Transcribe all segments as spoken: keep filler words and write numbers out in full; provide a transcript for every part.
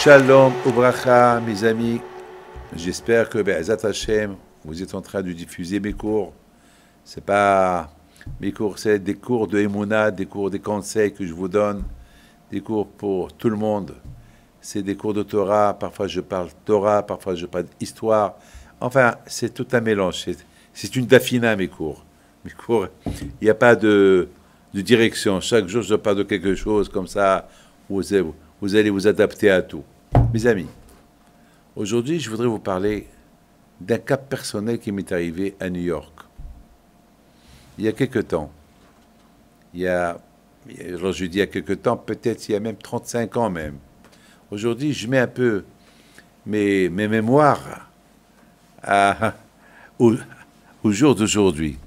Shalom Ubracha, mes amis. J'espère que Be'ezat Hashem, vous êtes en train de diffuser mes cours. C'est pas mes cours, c'est des cours de Emouna, des cours, des conseils que je vous donne, des cours pour tout le monde. C'est des cours de Torah. Parfois je parle Torah, parfois je parle histoire. Enfin, c'est tout un mélange. C'est une dafina, mes cours. Mes cours, il n'y a pas de, de direction. Chaque jour, je parle de quelque chose comme ça. Vous, vous allez vous adapter à tout. Mes amis, aujourd'hui, je voudrais vous parler d'un cas personnel qui m'est arrivé à New York. Il y a quelque temps, il y a, alors je dis il y a quelque temps, peut-être il y a même trente-cinq ans même. Aujourd'hui, je mets un peu mes, mes mémoires à, au, au jour d'aujourd'hui.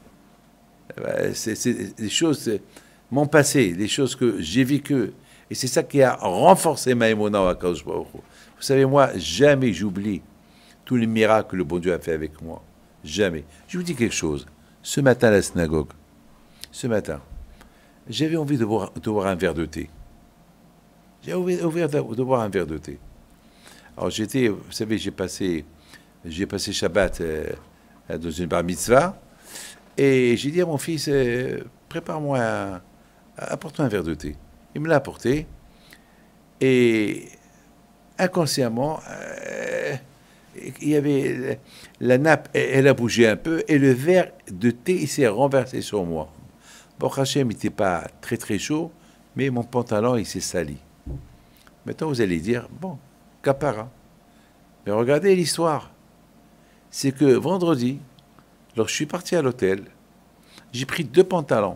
C'est des choses, mon passé, des choses que j'ai vécues. Et c'est ça qui a renforcé ma émona à Akadosh Baruch Hu. Vous savez, moi, jamais j'oublie tous les miracles que le bon Dieu a fait avec moi. Jamais. Je vous dis quelque chose. Ce matin à la synagogue, ce matin, j'avais envie de boire, de boire un verre de thé. J'ai envie de, de boire un verre de thé. Alors j'étais, vous savez, j'ai passé, j'ai passé Shabbat euh, dans une bar mitzvah, et j'ai dit à mon fils, euh, prépare-moi, apporte-moi un verre de thé. Il me l'a apporté, et inconsciemment, euh, il y avait la nappe, elle a bougé un peu, et le verre de thé, il s'est renversé sur moi. Bon, Hachem n'était pas très très chaud, mais mon pantalon, il s'est sali. Maintenant, vous allez dire, bon, capara. Mais regardez l'histoire. C'est que vendredi, lorsque je suis parti à l'hôtel, j'ai pris deux pantalons.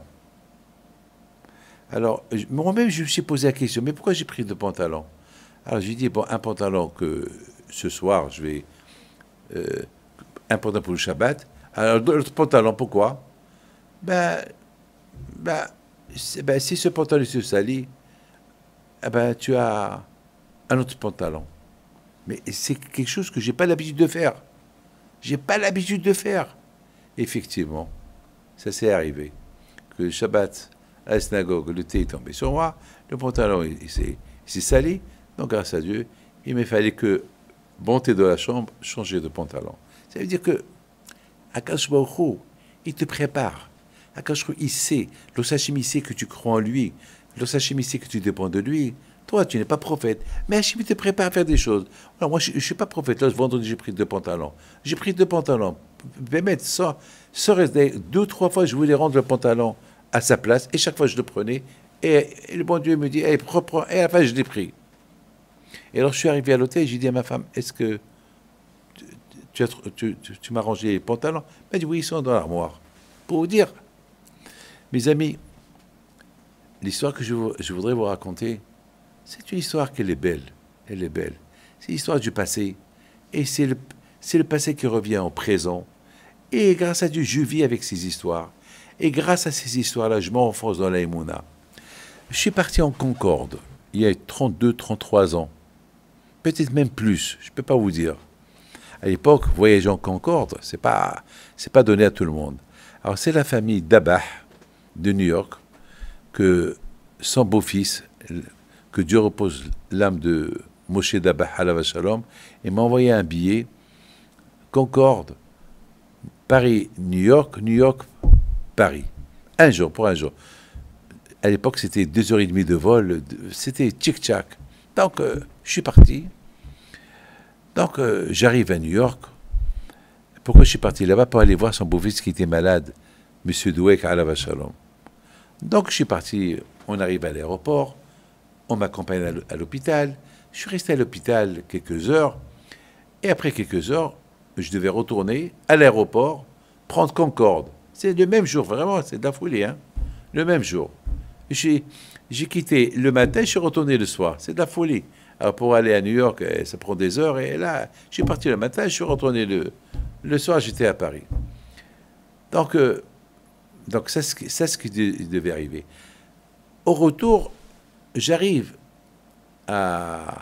Alors, moi-même, je me suis posé la question, mais pourquoi j'ai pris deux pantalons? Alors, j'ai dit, bon, un pantalon que ce soir, je vais... Euh, un pantalon pour le Shabbat. Alors, l'autre pantalon, pourquoi? Ben, ben, ben, si ce pantalon se salit, eh ben, tu as un autre pantalon. Mais c'est quelque chose que je n'ai pas l'habitude de faire. Je n'ai pas l'habitude de faire. Effectivement, ça s'est arrivé. Que le Shabbat, à la synagogue, le thé est tombé sur moi, le pantalon il, il s'est sali, donc grâce à Dieu, il m'a fallu que monter de la chambre, changer de pantalon. Ça veut dire que Akadosh Baruch Hu, il te prépare. Akadosh Baruch Hu, il sait, le Hachem, il sait que tu crois en lui, le Hachem, il sait que tu dépends de lui. Toi, tu n'es pas prophète, mais Hachem, il te prépare à faire des choses. Alors, moi, je ne suis pas prophète. Là, ce vendredi, j'ai pris deux pantalons. J'ai pris deux pantalons. Mais sans, sans rester, deux, trois fois, je voulais rendre le pantalon à sa place, et chaque fois, je le prenais, et, et le bon Dieu me dit, hey, reprends, et à la fin, je l'ai pris. Et alors, je suis arrivé à l'hôtel, et j'ai dit à ma femme, est-ce que tu, tu, tu, tu, tu m'as rangé les pantalons? Elle m'a dit, oui, ils sont dans l'armoire. Pour vous dire, mes amis, l'histoire que je, je voudrais vous raconter, c'est une histoire qui est belle. Elle est belle. C'est l'histoire du passé. Et c'est le, c'est le passé qui revient au présent. Et grâce à Dieu, je vis avec ces histoires. Et grâce à ces histoires-là, je m'enfonce dans la Emouna. Je suis parti en Concorde, il y a trente-deux, trente-trois ans. Peut-être même plus, je ne peux pas vous dire. À l'époque, voyager en Concorde, ce n'est pas, c'est pas donné à tout le monde. Alors, c'est la famille Dabah de New York, que son beau-fils, que Dieu repose l'âme de Moshe Dabah, alav shalom, et m'a envoyé un billet, Concorde, Paris, New York, New York, Paris. Un jour, pour un jour. À l'époque, c'était deux heures et demie de vol, c'était tchic-tchac. Donc, euh, je suis parti. Donc, euh, j'arrive à New York. Pourquoi je suis parti là-bas? Pour aller voir son beau-fils qui était malade, M. Douek, alav shalom. Donc, je suis parti, on arrive à l'aéroport, on m'accompagne à l'hôpital. Je suis resté à l'hôpital quelques heures, et après quelques heures, je devais retourner à l'aéroport, prendre Concorde. C'est le même jour, vraiment, c'est de la folie, hein. Le même jour. J'ai quitté le matin, je suis retourné le soir. C'est de la folie. Alors, pour aller à New York, ça prend des heures, et là, je suis parti le matin, je suis retourné le, le soir, j'étais à Paris. Donc, euh, donc c'est ce qui, c'est ce qui devait arriver. Au retour, j'arrive à,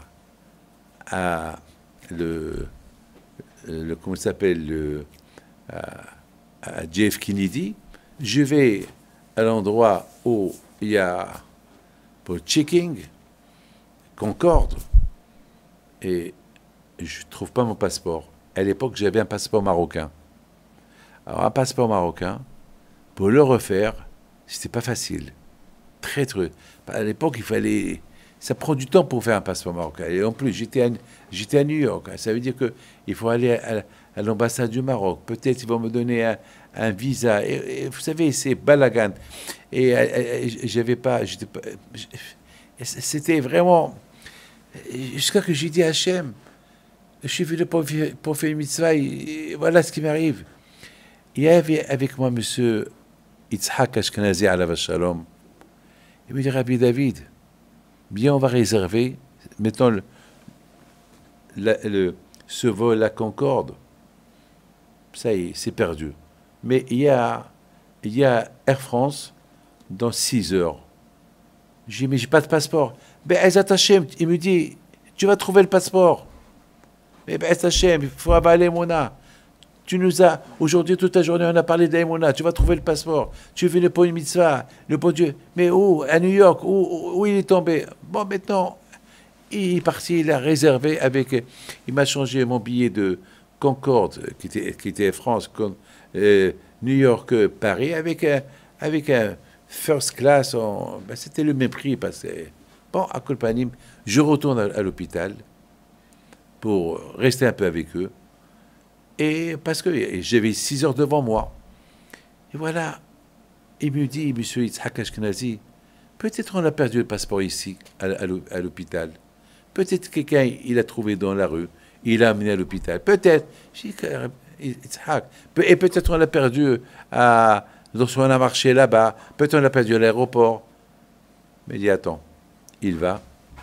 à le, le, comment ça s'appelle, le, à, à J F Kennedy. Je vais à l'endroit où il y a pour checking, Concorde. et je ne trouve pas mon passeport. À l'époque, j'avais un passeport marocain. Alors, un passeport marocain, pour le refaire, c'était pas facile. Très, très. À l'époque, il fallait. Ça prend du temps pour faire un passeport marocain. Et en plus, j'étais à, j'étais à New York. Ça veut dire qu'il faut aller à, à l'ambassade du Maroc. Peut-être ils vont me donner un, un visa. Et, et vous savez, c'est balagan. Et, et, et j'avais pas. J'étais pas. C'était vraiment. Jusqu'à que j'ai dit à Hachem, je suis venu pour, pour faire une mitzvah, et voilà ce qui m'arrive. Il y avait avec moi M. Yitzhak Ashkenazi alav shalom. Il me dit, Rabbi David, bien on va réserver, mettons le, la, le, ce vol, la Concorde, ça y est, c'est perdu. Mais il y a, il y a Air France dans six heures. J'ai dit, mais j'ai pas de passeport. Ben, Ezat Hashem, il me dit, tu vas trouver le passeport. Mais ben, Ezat Hashem, il faut avaler Mouna. Tu nous as, aujourd'hui, toute la journée, on a parlé d'Aïmouna, tu vas trouver le passeport. Tu es venu pour une mitzvah, le bon Dieu. Mais où? À New York, où, où il est tombé? Bon, maintenant, il est parti, il a réservé avec, il m'a changé mon billet de Concorde, qui était, qui était France, comme, euh, New York, Paris, avec un, avec un first class, ben, c'était le même prix, parce que, bon, à Colpanim, je retourne à, à l'hôpital pour rester un peu avec eux. Et parce que j'avais six heures devant moi. Et voilà, il me dit, monsieur Yitzhak Ashkenazi, peut-être on a perdu le passeport ici, à, à l'hôpital. Peut-être quelqu'un, il l'a trouvé dans la rue, il l'a amené à l'hôpital. Peut-être. Et peut-être on l'a perdu à, lorsqu'on a marché là-bas. Peut-être on l'a perdu à l'aéroport. Mais il dit, attends, il va,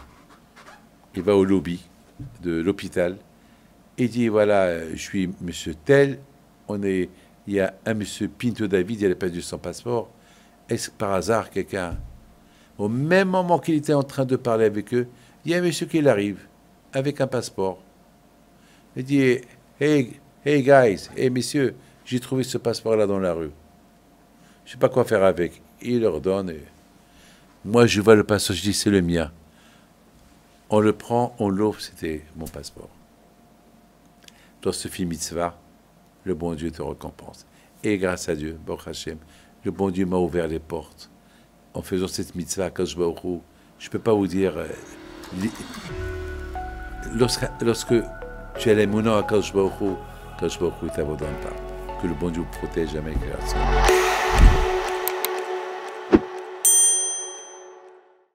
il va au lobby de l'hôpital. Il dit, voilà, je suis monsieur tel, on est, il y a un monsieur Pinto David, il a perdu son passeport. Est-ce que par hasard, quelqu'un, au même moment qu'il était en train de parler avec eux, il y a un monsieur qui arrive avec un passeport. Il dit, hey, hey guys, hey messieurs, j'ai trouvé ce passeport-là dans la rue. Je ne sais pas quoi faire avec. Il leur donne. Et moi, je vois le passeport, je dis, c'est le mien. On le prend, on l'ouvre, c'était mon passeport. Dans ce film mitzvah, le bon Dieu te récompense. Et grâce à Dieu, Baruch Hashem, le bon Dieu m'a ouvert les portes. En faisant cette mitzvah, Kadosh Baruch Hu, je ne peux pas vous dire, euh, lorsque, lorsque tu as les mounons à Kadosh Baruch Hu, Kadosh Baruch Hu t'abandonne pas. Que le bon Dieu vous protège jamais, création.